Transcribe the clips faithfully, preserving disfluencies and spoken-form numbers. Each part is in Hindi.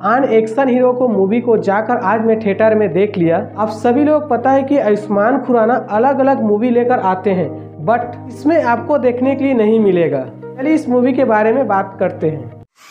आन एक्शन हीरो को मूवी को जाकर आज मैं थिएटर में देख लिया। आप सभी लोग पता है कि आयुष्मान खुराना अलग अलग मूवी लेकर आते हैं, बट इसमें आपको देखने के लिए नहीं मिलेगा। चलिए इस मूवी के बारे में बात करते हैं।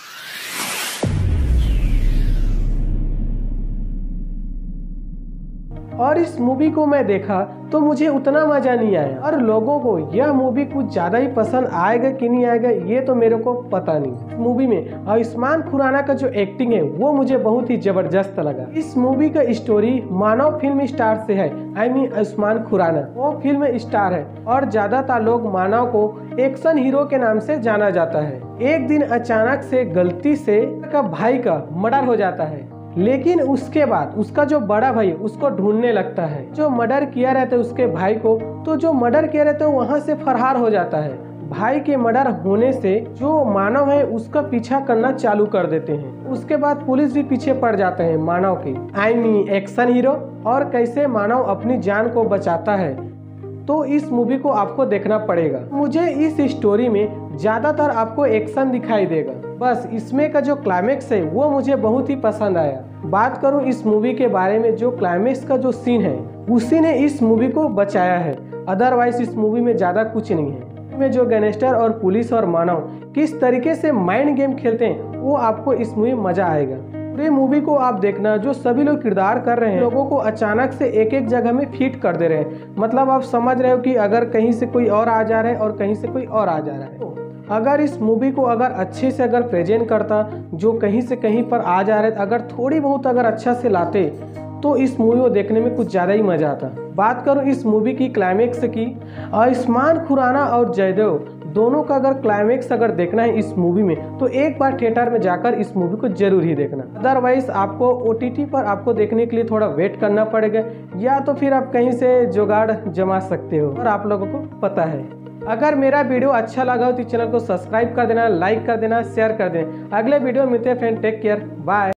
और इस मूवी को मैं देखा तो मुझे उतना मज़ा नहीं आया, और लोगों को यह मूवी कुछ ज़्यादा ही पसंद आएगा कि नहीं आएगा ये तो मेरे को पता नहीं। मूवी में आयुष्मान खुराना का जो एक्टिंग है वो मुझे बहुत ही ज़बरदस्त लगा। इस मूवी का स्टोरी मानव फिल्म स्टार से है, आई मीन आयुष्मान खुराना वो फिल्म स्टार है और ज़्यादातर लोग मानव को एक्शन हीरो के नाम से जाना जाता है। एक दिन अचानक से गलती से का भाई का मर्डर हो जाता है, लेकिन उसके बाद उसका जो बड़ा भाई उसको ढूंढने लगता है। जो मर्डर किया रहता है उसके भाई को, तो जो मर्डर किया रहता है वहां से फरार हो जाता है। भाई के मर्डर होने से जो मानव है उसका पीछा करना चालू कर देते हैं। उसके बाद पुलिस भी पीछे पड़ जाते हैं मानव के, आई मीन एक्शन हीरो, और कैसे मानव अपनी जान को बचाता है। तो इस मूवी को आपको देखना पड़ेगा। मुझे इस स्टोरी में ज़्यादातर आपको एक्शन दिखाई देगा, बस इसमें का जो क्लाइमेक्स है वो मुझे बहुत ही पसंद आया। बात करूं इस मूवी के बारे में, जो क्लाइमेक्स का जो सीन है उसी ने इस मूवी को बचाया है, अदरवाइज इस मूवी में ज़्यादा कुछ नहीं है। में जो गैंगस्टर और पुलिस और मानव किस तरीके से माइंड गेम खेलते हैं वो आपको इस मूवी में मज़ा आएगा। पूरे मूवी को आप देखना, जो सभी लोग किरदार कर रहे हैं लोगों को अचानक से एक एक जगह में फिट कर दे रहे हैं। मतलब आप समझ रहे हो कि अगर कहीं से कोई और आ जा रहा है और कहीं से कोई और आ जा रहा है। तो अगर इस मूवी को अगर अच्छे से अगर प्रेजेंट करता, जो कहीं से कहीं पर आ जा रहे, अगर थोड़ी बहुत अगर अच्छा से लाते तो इस मूवी को देखने में कुछ ज़्यादा ही मज़ा आता। बात करूँ इस मूवी की क्लाइमेक्स की, आयुष्मान खुराना और जयदेव दोनों का अगर क्लाइमेक्स अगर देखना है इस मूवी में तो एक बार थिएटर में जाकर इस मूवी को जरूर ही देखना। अदरवाइज आपको ओटीटी पर आपको देखने के लिए थोड़ा वेट करना पड़ेगा, या तो फिर आप कहीं से जुगाड़ जमा सकते हो, और आप लोगों को पता है। अगर मेरा वीडियो अच्छा लगा हो तो चैनल को सब्सक्राइब कर देना, लाइक कर देना, शेयर कर देना। अगले वीडियो में मिलते हैं फ्रेंड, टेक केयर, बाय।